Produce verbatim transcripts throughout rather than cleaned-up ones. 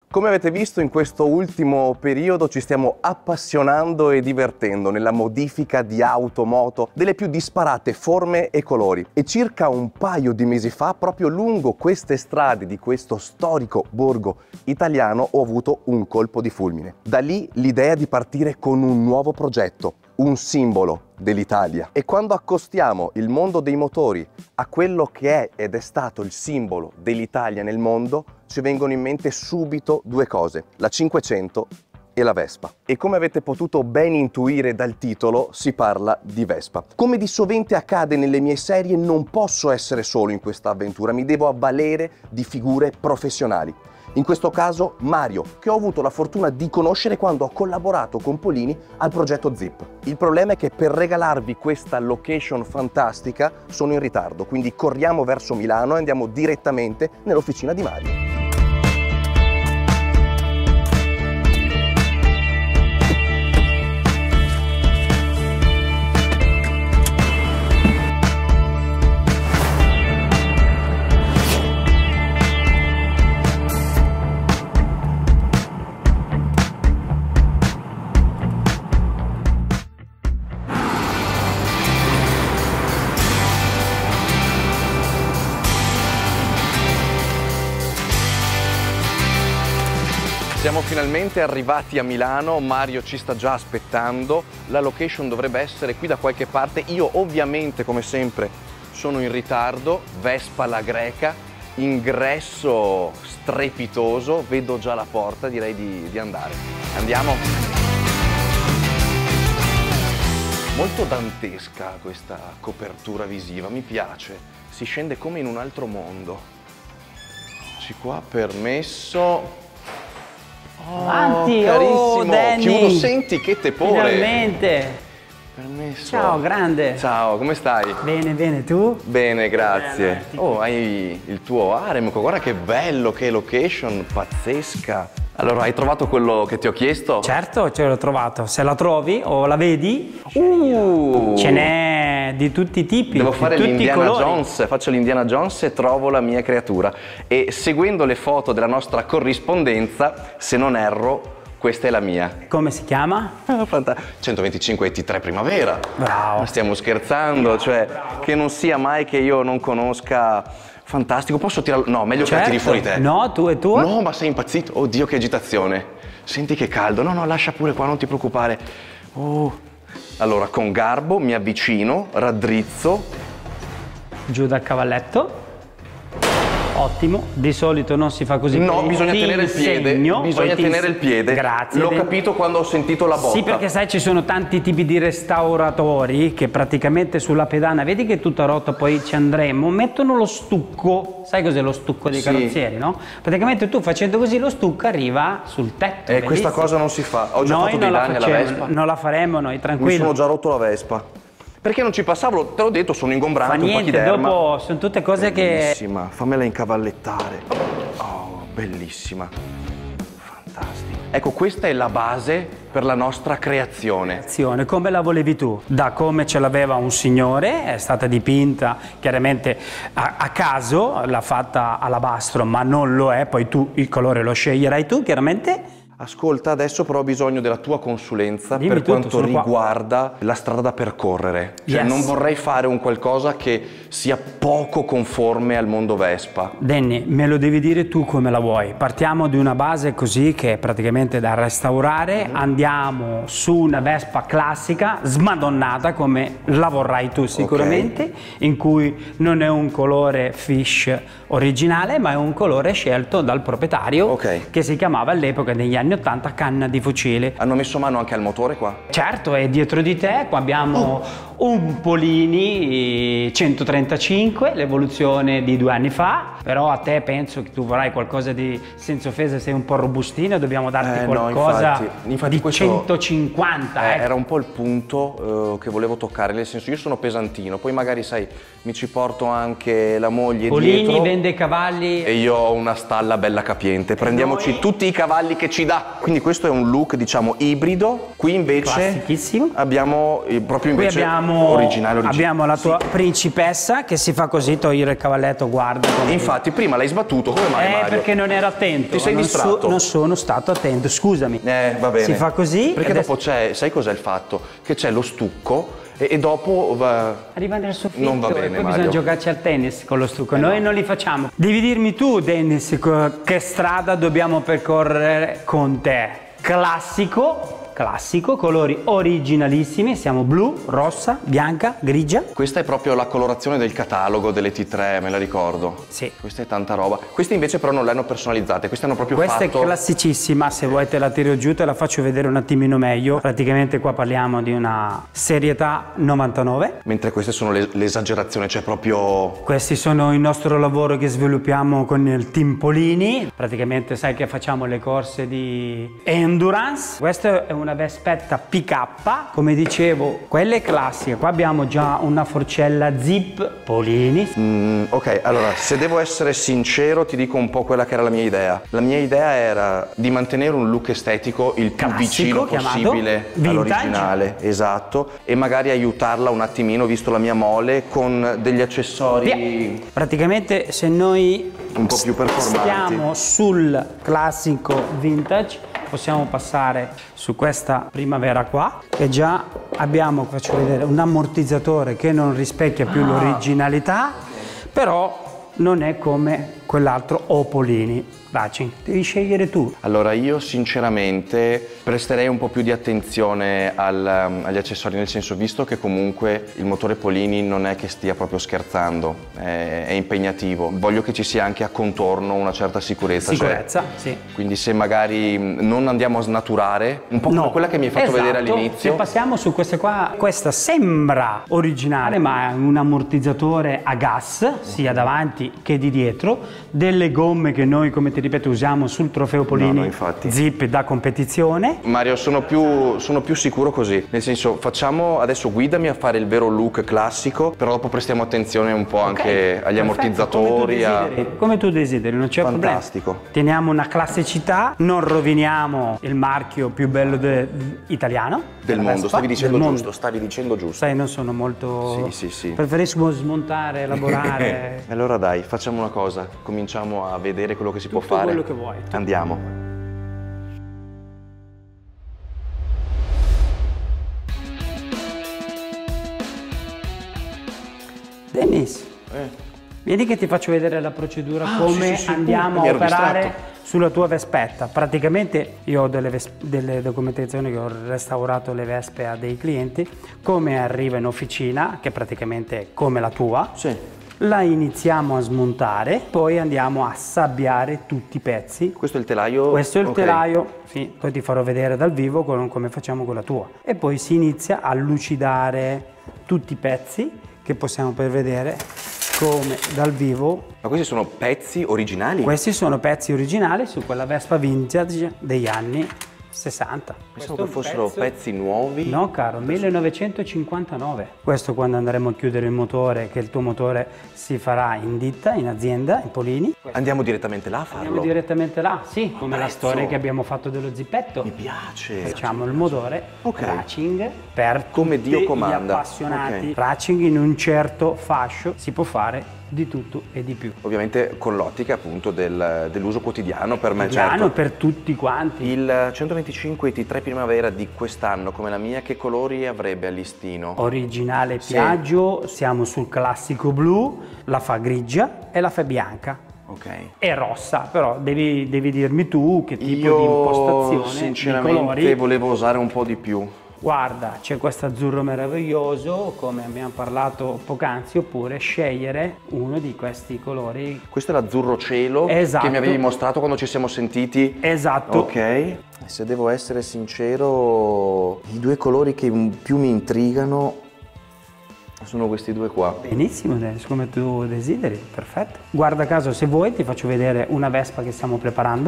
Come avete visto, in questo ultimo periodo ci stiamo appassionando e divertendo nella modifica di auto, moto, delle più disparate forme e colori. E circa un paio di mesi fa, proprio lungo queste strade di questo storico borgo italiano, ho avuto un colpo di fulmine. Da lì l'idea di partire con un nuovo progetto, un simbolo dell'Italia. E quando accostiamo il mondo dei motori a quello che è ed è stato il simbolo dell'Italia nel mondo, ci vengono in mente subito due cose: la cinquecento e la Vespa. E come avete potuto ben intuire dal titolo, si parla di Vespa. Come di sovente accade nelle mie serie, non posso essere solo in questa avventura, mi devo avvalere di figure professionali. In questo caso Mario, che ho avuto la fortuna di conoscere quando ho collaborato con Polini al progetto Zip. Il problema è che per regalarvi questa location fantastica sono in ritardo, quindi corriamo verso Milano e andiamo direttamente nell'officina di Mario. Siamo finalmente arrivati a Milano, Mario ci sta già aspettando, la location dovrebbe essere qui da qualche parte. Io ovviamente, come sempre, sono in ritardo. Vespa la greca, ingresso strepitoso, vedo già la porta, direi di, di andare. Andiamo? Molto dantesca questa copertura visiva, mi piace, si scende come in un altro mondo. Eccoci qua, permesso. Oh, Avanti, carissimo, oh, Danny. Chiudo, senti che tepore. Finalmente. Permesso. Ciao, grande. Ciao, come stai? Bene, bene, tu? Bene, grazie. Bene, Oh, hai il tuo harem, guarda che bello, che location pazzesca. Allora, hai trovato quello che ti ho chiesto? Certo, ce l'ho trovato. Se la trovi o la vedi, Uh, ce n'è di tutti i tipi. Devo di fare tutti i l'Indiana colori. Jones, faccio l'Indiana Jones e trovo la mia creatura. E seguendo le foto della nostra corrispondenza, se non erro, questa è la mia. Come si chiama? centoventicinque E T tre Primavera. Bravo. Ma stiamo scherzando, cioè che non sia mai che io non conosca. Fantastico, posso tirarlo? No, meglio Certo. che la tiri fuori te. No, tu e tu? No, ma sei impazzito? Oddio, che agitazione. Senti che caldo. No, no, lascia pure qua, non ti preoccupare. Oh. Allora, con garbo mi avvicino, raddrizzo. Giù dal cavalletto. Ottimo, di solito non si fa così. No, bisogna Ti tenere il piede. insegno, Bisogna poi tenere ti- il piede. Grazie. L'ho capito quando ho sentito la botta. Sì, perché sai, ci sono tanti tipi di restauratori che praticamente sulla pedana, vedi che è tutta rotta, poi ci andremo, mettono lo stucco. Sai cos'è lo stucco dei Sì. carrozzieri, no? Praticamente tu facendo così lo stucco arriva sul tetto. Eh, questa cosa non si fa. Ho già noi fatto dei non la danni alla facciamo, Vespa. non la faremo noi, Mi tranquillo. sono già rotto la Vespa. Perché non ci passavo? Te l'ho detto, sono ingombrante, Fa un niente, pachiderma. dopo sono tutte cose che... Bellissima, fammela incavallettare. Oh, bellissima. Fantastica. Ecco, questa è la base per la nostra creazione. Azione, come la volevi tu? Da come ce l'aveva un signore, è stata dipinta chiaramente a, a caso, l'ha fatta alabastro, ma non lo è, poi tu il colore lo sceglierai tu, chiaramente. Ascolta, adesso però ho bisogno della tua consulenza Dimmi per tutto, quanto sono qua. riguarda la strada da percorrere. Cioè, Yes. non vorrei fare un qualcosa che sia poco conforme al mondo Vespa. Danny, me lo devi dire tu come la vuoi. Partiamo di una base così che è praticamente da restaurare, andiamo su una Vespa classica, smadonnata come la vorrai tu sicuramente, Ok. in cui non è un colore fish originale, ma è un colore scelto dal proprietario, Ok. che si chiamava all'epoca negli anni ottanta canna di fucile. Hanno messo mano anche al motore qua? Certo, e dietro di te qua abbiamo un Polini centotrentacinque, l'evoluzione di due anni fa, però a te penso che tu vorrai qualcosa di, senza offesa, sei un po' robustino, dobbiamo darti Eh, no, qualcosa infatti. Infatti di questo- centocinquanta. Eh, ecco. era un po' il punto eh, che volevo toccare, nel senso io sono pesantino, poi magari sai mi ci porto anche la moglie Polini dietro. vende cavalli. E io ho una stalla bella capiente, prendiamoci noi... tutti i cavalli che ci dà. Quindi questo è un look, diciamo, ibrido. Qui invece abbiamo eh, proprio invece Qui abbiamo, originale, originale. Abbiamo la tua sì. principessa che si fa così, togliere il cavalletto, guarda. Infatti prima l'hai sbattuto, come mai Eh, Mario? perché non ero attento. Ti sei non distratto? So, non sono stato attento, scusami. Eh, va bene. Si fa così. Perché adesso... dopo c'è, sai cos'è il fatto? Che c'è lo stucco e, e dopo va... arriva nel soffitto. Non va bene, e poi Mario. bisogna giocarci al tennis con lo stucco. Eh Noi no. non li facciamo. Devi dirmi tu, Dennis, che strada dobbiamo percorrere con te. Classico. Classico, colori originalissimi, siamo blu, rossa, bianca, grigia. Questa è proprio la colorazione del catalogo delle T tre, me la ricordo. Sì. Questa è tanta roba. Queste invece però non le hanno personalizzate, queste hanno proprio Questa fatto... è classicissima, se vuoi te la tiro giù, te la faccio vedere un attimino meglio. Praticamente qua parliamo di una serietà novantanove. Mentre queste sono l'esagerazione, cioè proprio... Questi sono il nostro lavoro che sviluppiamo con il team Polini. Praticamente sai che facciamo le corse di endurance. Questa è una una Vespetta P K, come dicevo, quelle classiche. Qua abbiamo già una forcella zip Polini. Mm, ok, allora se devo essere sincero ti dico un po' quella che era la mia idea. La mia idea era di mantenere un look estetico il più Classico, vicino possibile all'originale, esatto, e magari aiutarla un attimino, visto la mia mole, con degli accessori. Via. Praticamente se noi un po' più performanti stiamo sul classico vintage, possiamo passare su questa primavera qua, che già abbiamo, faccio vedere, un ammortizzatore che non rispecchia più ah. l'originalità, però non è come quell'altro Opolini. Racing, devi scegliere tu. Allora io sinceramente presterei un po' più di attenzione al, um, agli accessori, nel senso, visto che comunque il motore Polini non è che stia proprio scherzando, è, è impegnativo, voglio che ci sia anche a contorno una certa sicurezza. Sicurezza, cioè, sì. Quindi se magari non andiamo a snaturare, un po' come no. quella che mi hai fatto esatto. vedere all'inizio. Se passiamo su queste qua, questa sembra originale ma è un ammortizzatore a gas, sia davanti che di dietro, delle gomme che noi, come ti ripeto, usiamo sul trofeo Polini, no, no, infatti. Zip da competizione. Mario, sono più, sono più sicuro così, nel senso, facciamo adesso, guidami a fare il vero look classico, però dopo prestiamo attenzione un po' okay, anche agli perfetto, ammortizzatori. Come tu, a... come tu desideri, non c'è problema. Fantastico. Teniamo una classicità, non roviniamo il marchio più bello de... italiano del mondo. Stavi dicendo del giusto, mondo. stavi dicendo giusto. Sai, non sono molto... Sì, sì, sì. Preferisco smontare, elaborare. Allora dai, facciamo una cosa, cominciamo a vedere quello che si Tutto può fare. quello che vuoi. Andiamo. Dennis, eh. vedi che ti faccio vedere la procedura, ah, come sì, sì, sì. andiamo Uh, a operare distratto. sulla tua Vespetta. Praticamente io ho delle, delle documentazioni che ho restaurato le Vespe a dei clienti, come arriva in officina, che praticamente è come la tua. Sì. La iniziamo a smontare, poi andiamo a sabbiare tutti i pezzi. Questo è il telaio? Questo è il okay. telaio, sì, poi ti farò vedere dal vivo come facciamo con la tua. E poi si inizia a lucidare tutti i pezzi che possiamo poi vedere come dal vivo. Ma questi sono pezzi originali? Questi sono pezzi originali su quella Vespa vintage degli anni sessanta. Pensavo che fossero pezzo... pezzi nuovi? No caro, millenovecentocinquantanove. Questo quando andremo a chiudere il motore, che il tuo motore si farà in ditta, in azienda, in Polini. Andiamo direttamente là a farlo? Andiamo direttamente là, sì, come la storia che abbiamo fatto dello zippetto. Mi piace. Facciamo il motore, okay. Racing, per come tutti Dio comanda. Gli appassionati. Okay. Racing in un certo fascio si può fare di tutto e di più. Ovviamente con l'ottica appunto del, dell'uso quotidiano per me, quotidiano, certo. per tutti quanti. Il centoventicinque T tre Primavera di quest'anno, come la mia, che colori avrebbe a listino? Originale Piaggio, sì. Siamo sul classico blu, la fa grigia e la fa bianca. Ok. È rossa, però devi, devi dirmi tu che tipo Io, di impostazione, sinceramente, di colori. volevo usare un po' di più. Guarda, c'è questo azzurro meraviglioso, come abbiamo parlato poc'anzi, oppure scegliere uno di questi colori. Questo è l'azzurro cielo, esatto, che mi avevi mostrato quando ci siamo sentiti. Esatto. Ok. Se devo essere sincero, i due colori che più mi intrigano sono questi due qua. Benissimo Dennis, come tu desideri, perfetto. Guarda caso, se vuoi ti faccio vedere una Vespa che stiamo preparando.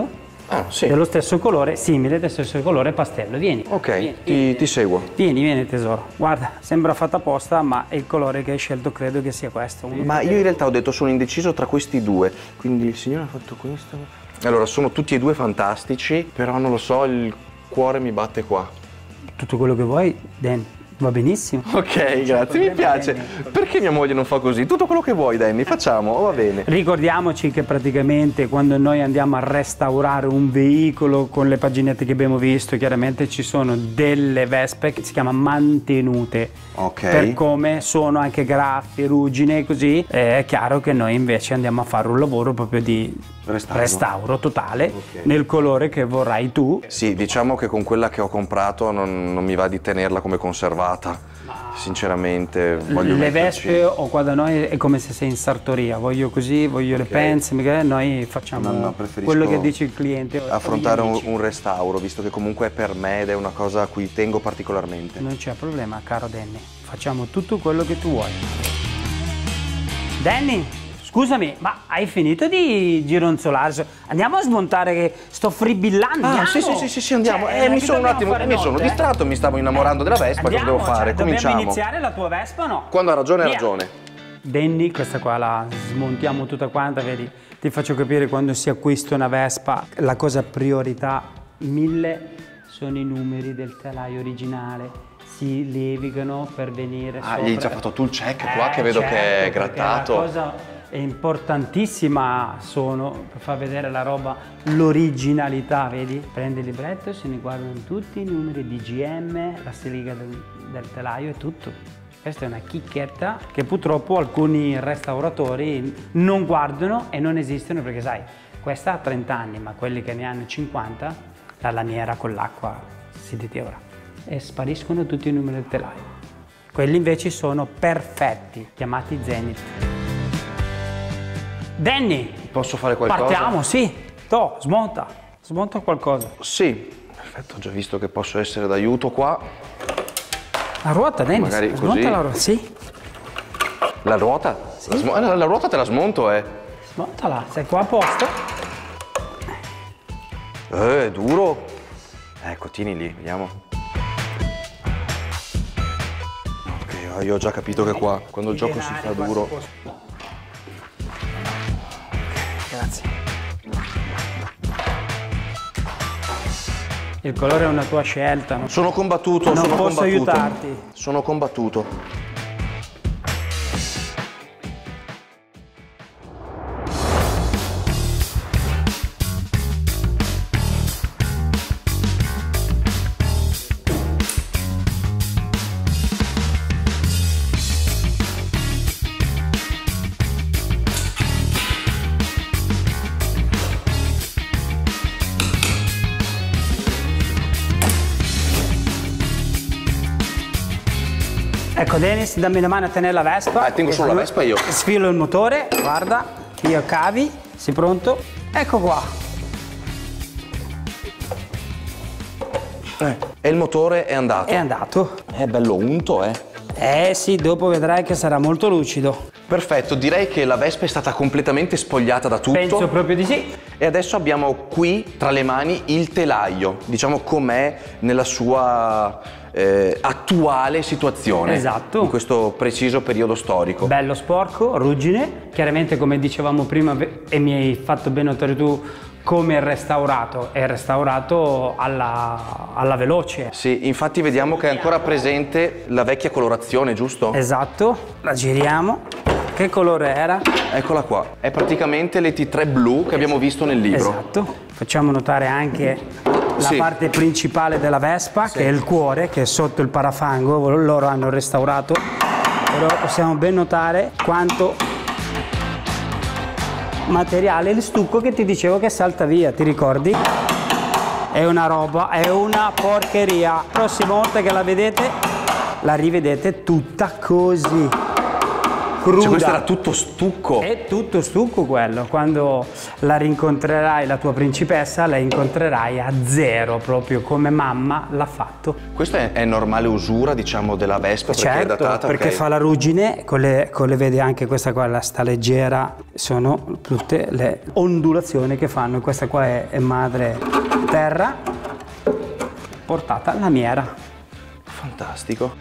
Ah, sì. dello stesso colore, simile, dello stesso colore pastello. Vieni. Ok, vieni, ti, vieni. ti seguo. Vieni, vieni tesoro. Guarda, sembra fatta apposta, ma il colore che hai scelto credo che sia questo. Uno Ma che- io in realtà ho detto sono indeciso tra questi due, quindi il signore ha fatto questo. Allora, sono tutti e due fantastici, però non lo so, il cuore mi batte qua. Tutto quello che vuoi, Dan, va benissimo. Ok, grazie, mi piace. Perché mia moglie non fa così? Tutto quello che vuoi, Danny, facciamo, va bene. Ricordiamoci che praticamente quando noi andiamo a restaurare un veicolo con le paginette che abbiamo visto, chiaramente ci sono delle Vespe che si chiamano mantenute. Ok. Per come sono anche graffi, ruggine, così è chiaro che noi invece andiamo a fare un lavoro proprio di Restauro. restauro totale, Ok. nel colore che vorrai tu. Sì, diciamo che con quella che ho comprato non, non mi va di tenerla come conservata. Sinceramente, voglio Le metterci- Vespe o qua da noi è come se sei in sartoria, voglio così, voglio le Ok. penze, mica- noi facciamo No, no, preferisco quello che dice il cliente. o gli affrontare un, amici. un restauro, visto che comunque è per me ed è una cosa a cui tengo particolarmente. Non c'è problema, caro Danny, facciamo tutto quello che tu vuoi. Danny, scusami, ma hai finito di gironzolare? Andiamo a smontare che sto fribillando. Ah, andiamo. sì, sì, sì, sì, sì, andiamo. Cioè, eh, non mi che sono un dobbiamo attimo, fare mi sono notte, eh? distratto, mi stavo innamorando della Vespa, cosa Andiamo, devo fare? cioè, dobbiamo Cominciamo. iniziare la tua Vespa o no? Quando ha ragione, ha Via. ragione. Danny, questa qua la smontiamo tutta quanta, vedi? Ti faccio capire quando si acquista una Vespa, la cosa priorità mille sono i numeri del telaio originale. Si levigano per venire Ah, sopra. gli hai già fatto tu il check qua, Eh, che vedo certo, che è perché grattato. La cosa è importantissima, sono per far vedere la roba, l'originalità, vedi? Prende il libretto, se ne guardano tutti i numeri di G M, la seliga del, del telaio e tutto. Questa è una chicchetta che purtroppo alcuni restauratori non guardano e non esistono perché sai, questa ha trenta anni, ma quelli che ne hanno cinquanta, la lamiera con l'acqua si deteriora e spariscono tutti i numeri del telaio. Quelli invece sono perfetti, chiamati Zenith. Danny, Posso fare qualcosa? partiamo, sì. To, smonta, smonta qualcosa. Sì, perfetto, ho già visto che posso essere d'aiuto qua. La ruota, Danny, Magari smonta così. la ruota, sì. La ruota? La, smo- eh, la ruota te la smonto, eh. Smontala, sei qua a posto. Eh, è duro. Ecco, tieni lì, vediamo. Ok, io ho già capito che qua, quando il gioco si fa duro. Grazie. Il colore è una tua scelta. Non, Sono combattuto, non sono posso combattuto. aiutarti. Sono combattuto. Ecco Dennis, dammi una mano a tenere la Vespa. Ah, tengo solo la Vespa io. Sfilo il motore, guarda, io cavi, sei pronto? Ecco qua. Eh, e il motore è andato. È andato. È bello unto, eh. Eh sì, dopo vedrai che sarà molto lucido. Perfetto, direi che la Vespa è stata completamente spogliata da tutto. Penso proprio di sì. E adesso abbiamo qui tra le mani il telaio, diciamo com'è nella sua eh, attuale situazione. Esatto. In questo preciso periodo storico. Bello sporco, ruggine, chiaramente come dicevamo prima e mi hai fatto ben notare tu come è restaurato, è restaurato alla, alla veloce. Sì, infatti vediamo che è ancora presente la vecchia colorazione, giusto? Esatto, la giriamo. Che colore era? Eccola qua, è praticamente l'E T tre blu che abbiamo visto nel libro. Esatto, facciamo notare anche la Sì. parte principale della Vespa, che è il cuore, che è sotto il parafango, loro hanno restaurato, però possiamo ben notare quanto materiale, il stucco che ti dicevo che salta via, ti ricordi? È una roba, è una porcheria. Prossima volta che la vedete, la rivedete tutta così. cruda. Cioè questo era tutto stucco. È tutto stucco quello. Quando la rincontrerai, la tua principessa, la incontrerai a zero, proprio come mamma l'ha fatto. Questa è, è normale usura, diciamo, della Vespa, perché Certo, è datata? perché Okay. fa la ruggine, con le, con le vedi anche questa qua, la sta leggera, sono tutte le ondulazioni che fanno. Questa qua è, è madre terra, portata lamiera. Fantastico.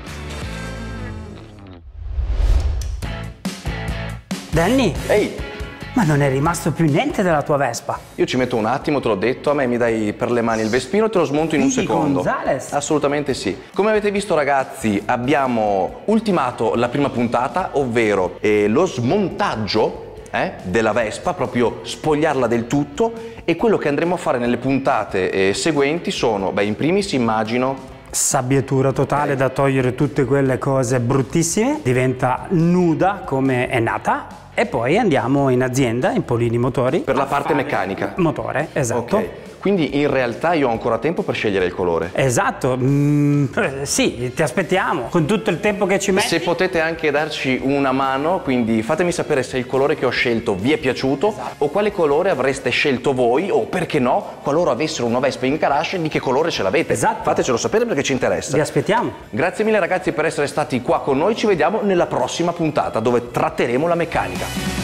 Danny, Ehi, ma non è rimasto più niente della tua Vespa? io ci metto un attimo, te l'ho detto, a me mi dai per le mani il Vespino e te lo smonto in un Speedy secondo. Gonzales? Assolutamente sì. Come avete visto ragazzi, abbiamo ultimato la prima puntata, ovvero eh, lo smontaggio eh, della Vespa, proprio spogliarla del tutto, e quello che andremo a fare nelle puntate eh, seguenti sono, beh, in primis immagino Sabbiatura totale, da togliere tutte quelle cose bruttissime, diventa nuda come è nata, e poi andiamo in azienda, in Polini Motori. per la parte meccanica. Motore, esatto. Ok, quindi in realtà io ho ancora tempo per scegliere il colore. Esatto, mm, sì, ti aspettiamo, con tutto il tempo che ci metti. Se potete anche darci una mano, quindi fatemi sapere se il colore che ho scelto vi è piaciuto, esatto, o quale colore avreste scelto voi, o perché no, qualora avessero una Vespa in garage, di che colore ce l'avete. Esatto. Fatecelo sapere perché ci interessa. Vi aspettiamo. Grazie mille ragazzi per essere stati qua con noi, ci vediamo nella prossima puntata dove tratteremo la meccanica.